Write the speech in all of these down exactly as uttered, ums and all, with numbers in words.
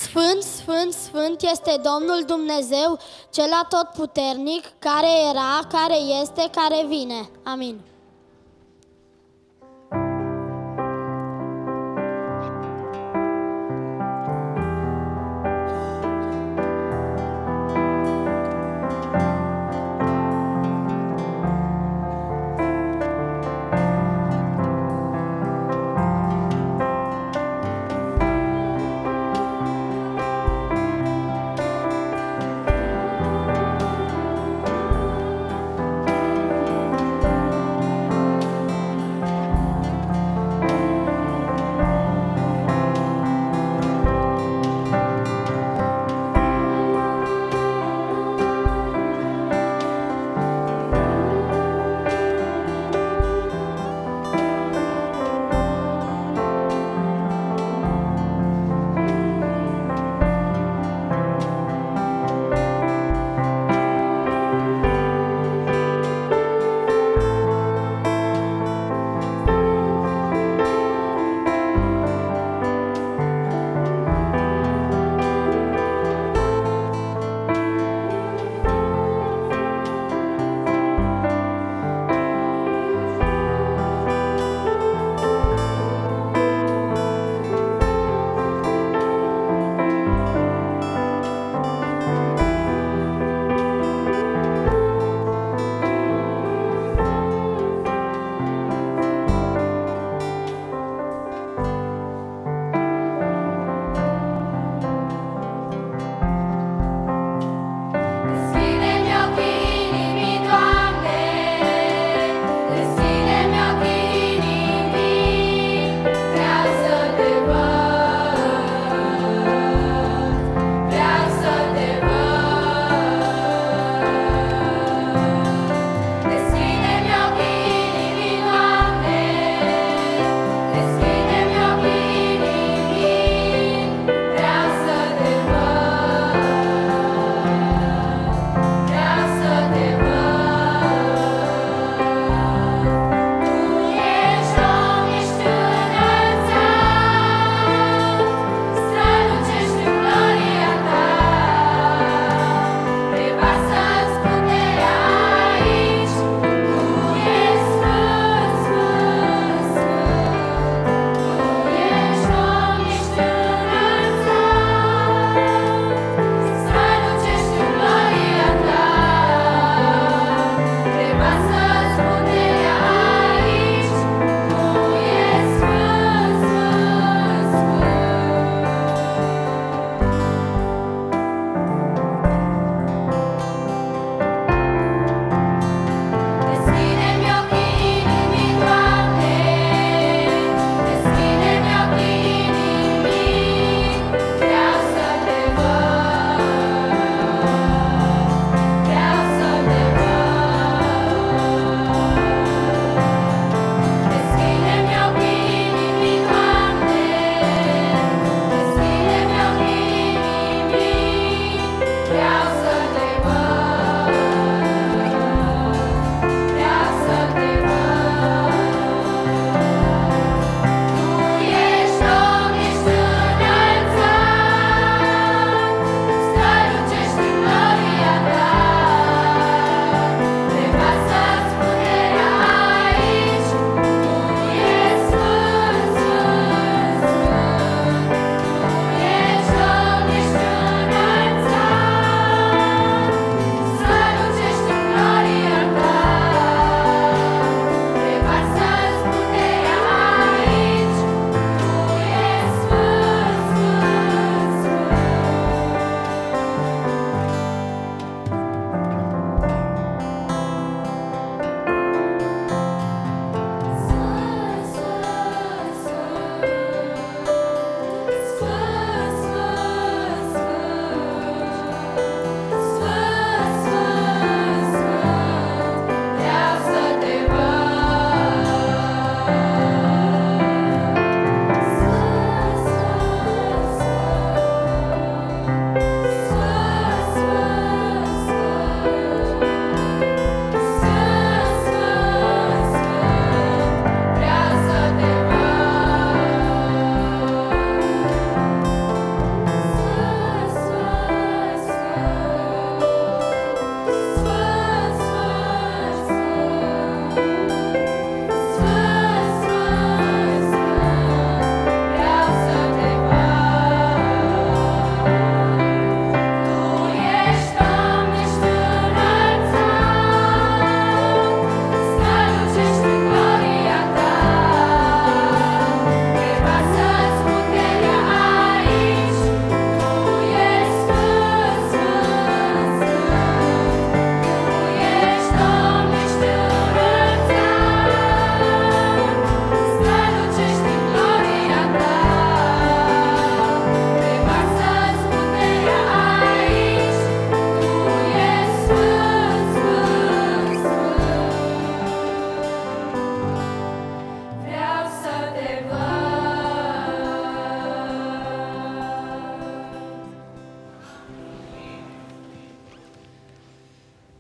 Sfânt, Sfânt, Sfânt este Domnul Dumnezeu, Cel Atotputernic, care era, care este, care vine. Amin.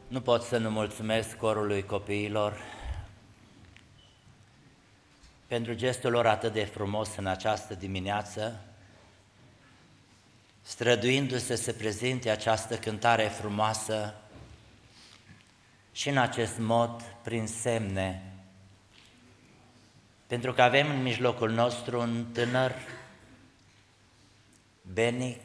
Nu pot să nu mulțumesc corului copiilor pentru gestul lor atât de frumos în această dimineață, străduindu-se să prezinte această cântare frumoasă și în acest mod prin semne, pentru că avem în mijlocul nostru un tânăr, Beni,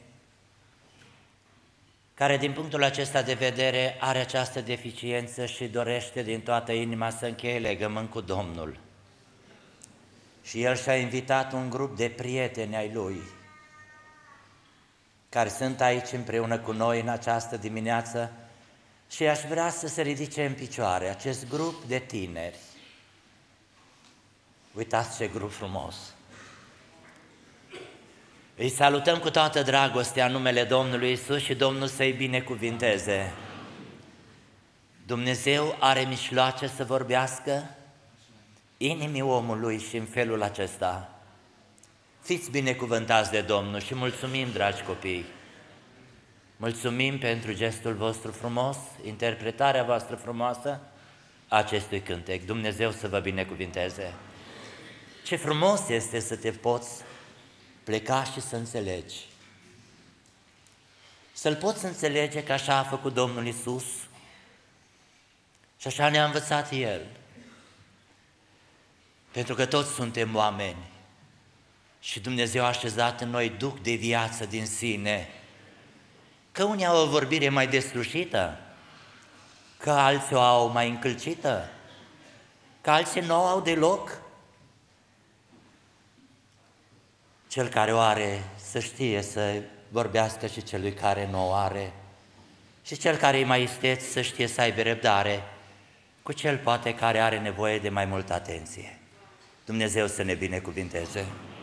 care din punctul acesta de vedere are această deficiență și dorește din toată inima să încheie legământ cu Domnul. Și el și-a invitat un grup de prieteni ai lui, care sunt aici împreună cu noi în această dimineață și aș vrea să se ridice în picioare acest grup de tineri. Uitați ce grup frumos! Îi salutăm cu toată dragostea în numele Domnului Iisus și Domnul să-i binecuvinteze. Dumnezeu are mijloace să vorbească inimii omului și în felul acesta. Fiți binecuvântați de Domnul și mulțumim, dragi copii. Mulțumim pentru gestul vostru frumos, interpretarea voastră frumoasă a acestui cântec. Dumnezeu să vă binecuvinteze. Ce frumos este să te poți pleca și să înțelegi. Să-L poți înțelege că așa a făcut Domnul Iisus și așa ne-a învățat El. Pentru că toți suntem oameni și Dumnezeu a așezat în noi duh de viață din sine. Că unii au o vorbire mai deslușită, că alții o au mai încălcită, că alții nu o au deloc. Cel care o are să știe să vorbească și celui care nu o are. Și cel care e mai isteț să știe să aibă răbdare cu cel poate care are nevoie de mai multă atenție. Dumnezeu să ne binecuvinteze!